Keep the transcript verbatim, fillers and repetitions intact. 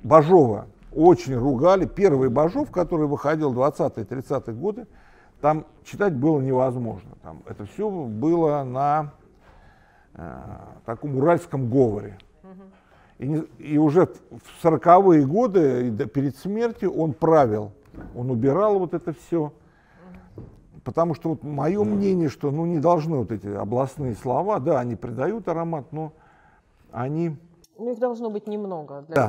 Бажова очень ругали. Первый Бажов, который выходил в двадцатые-тридцатые годы, там читать было невозможно. Там это все было на э, таком уральском говоре. И, не, и уже в сороковые годы, перед смертью, он правил, он убирал вот это все. Потому что вот мое мнение, что ну, не должны вот эти областные слова, да, они придают аромат, но они... Ну, их должно быть немного. Для да.